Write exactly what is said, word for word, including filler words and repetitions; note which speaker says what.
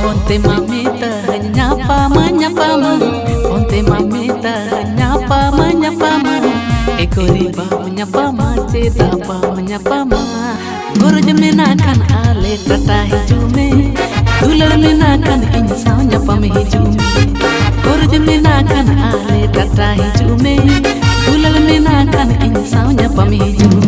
Speaker 1: Ponte mamita nyapa nyapa ma, ponte mamita nyapa nyapa ma, ekori ba nyapa ma ceda ba nyapa ma. Guru jemena kan ale tata hijume, dulal mena kan insan nyapa me hijume. Guru jemena kan ale tata hijume, dulal mena kan insan nyapa me hijume.